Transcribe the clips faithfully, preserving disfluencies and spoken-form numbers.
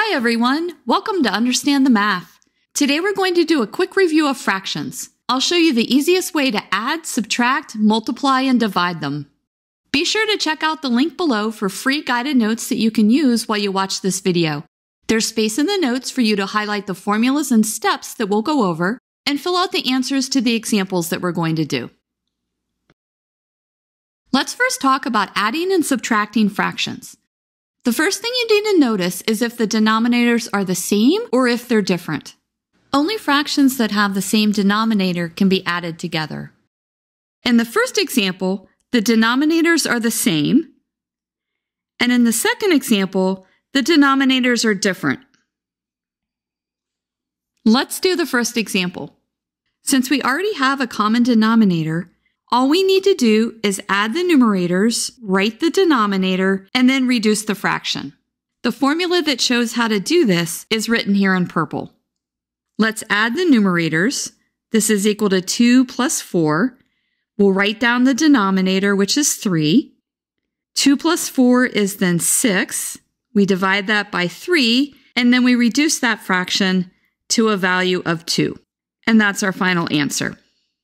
Hi everyone, welcome to Understand the Math. Today we're going to do a quick review of fractions. I'll show you the easiest way to add, subtract, multiply, and divide them. Be sure to check out the link below for free guided notes that you can use while you watch this video. There's space in the notes for you to highlight the formulas and steps that we'll go over and fill out the answers to the examples that we're going to do. Let's first talk about adding and subtracting fractions. The first thing you need to notice is if the denominators are the same or if they're different. Only fractions that have the same denominator can be added together. In the first example, the denominators are the same, and in the second example, the denominators are different. Let's do the first example. Since we already have a common denominator, all we need to do is add the numerators, write the denominator, and then reduce the fraction. The formula that shows how to do this is written here in purple. Let's add the numerators. This is equal to two plus four. We'll write down the denominator, which is three. two plus four is then six. We divide that by three, and then we reduce that fraction to a value of two. And that's our final answer.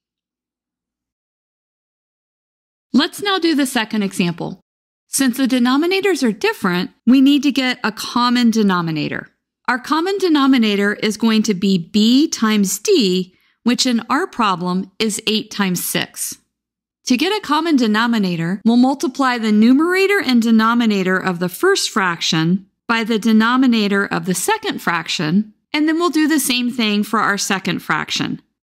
Let's now do the second example. Since the denominators are different, we need to get a common denominator. Our common denominator is going to be b times d, which in our problem is eight times six. To get a common denominator, we'll multiply the numerator and denominator of the first fraction by the denominator of the second fraction, and then we'll do the same thing for our second fraction.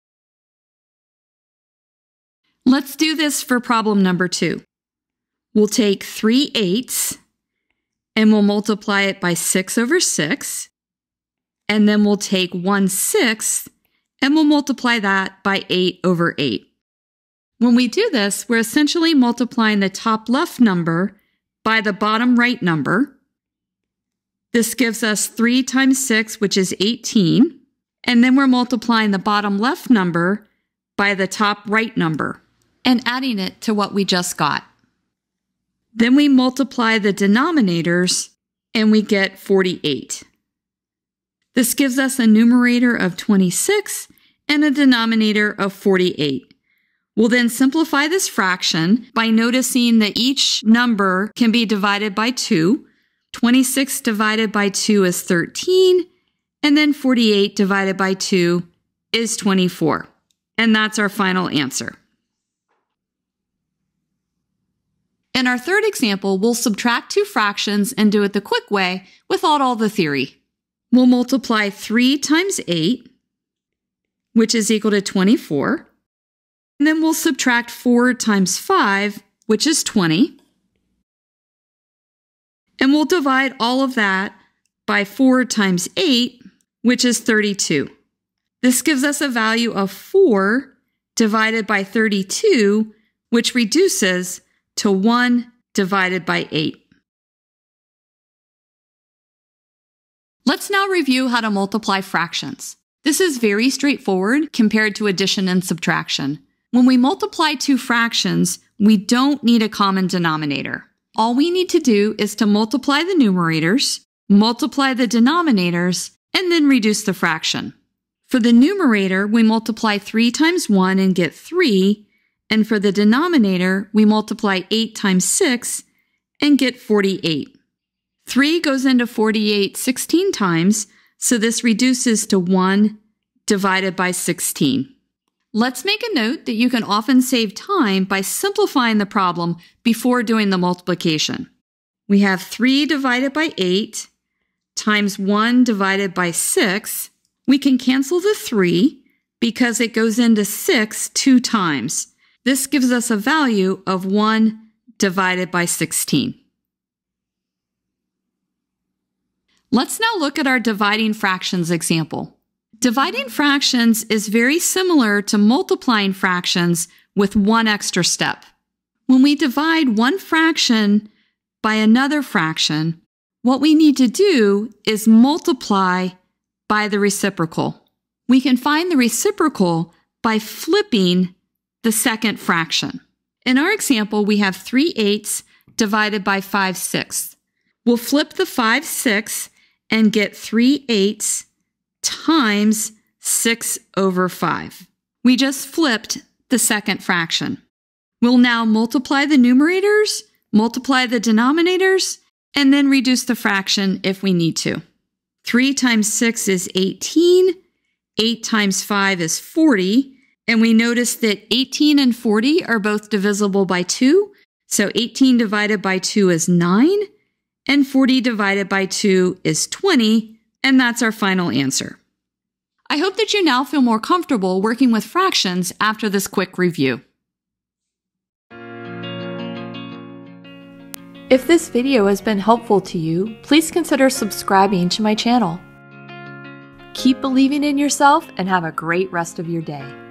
Let's do this for problem number two. We'll take three eighths and we'll multiply it by six over six. And then we'll take one sixth and we'll multiply that by eight over eight. When we do this, we're essentially multiplying the top left number by the bottom right number. This gives us three times six, which is eighteen. And then we're multiplying the bottom left number by the top right number and adding it to what we just got. Then we multiply the denominators and we get forty-eight. This gives us a numerator of twenty-six and a denominator of forty-eight. We'll then simplify this fraction by noticing that each number can be divided by two. twenty-six divided by two is thirteen, and then forty-eight divided by two is twenty-four. And that's our final answer. In our third example, we'll subtract two fractions and do it the quick way without all the theory. We'll multiply three times eight, which is equal to twenty-four. And then we'll subtract four times five, which is twenty. And we'll divide all of that by four times eight, which is thirty-two. This gives us a value of four divided by thirty-two, which reduces to one divided by eight. Let's now review how to multiply fractions. This is very straightforward compared to addition and subtraction. When we multiply two fractions, we don't need a common denominator. All we need to do is to multiply the numerators, multiply the denominators, and then reduce the fraction. For the numerator, we multiply three times one and get three. And for the denominator, we multiply eight times six and get forty-eight. three goes into forty-eight sixteen times, so this reduces to one divided by sixteen. Let's make a note that you can often save time by simplifying the problem before doing the multiplication. We have three divided by eight times one divided by six. We can cancel the three because it goes into six two times. This gives us a value of one divided by sixteen. Let's now look at our dividing fractions example. Dividing fractions is very similar to multiplying fractions with one extra step. When we divide one fraction by another fraction, what we need to do is multiply by the reciprocal. We can find the reciprocal by flipping the second fraction. In our example, we have three eighths divided by five sixths. We'll flip the five sixths and get three eighths times six over five. We just flipped the second fraction. We'll now multiply the numerators, multiply the denominators, and then reduce the fraction if we need to. three times six is eighteen, eight times five is forty, and we notice that eighteen and forty are both divisible by two, so eighteen divided by two is nine, and forty divided by two is twenty, and that's our final answer. I hope that you now feel more comfortable working with fractions after this quick review. If this video has been helpful to you, please consider subscribing to my channel. Keep believing in yourself and have a great rest of your day.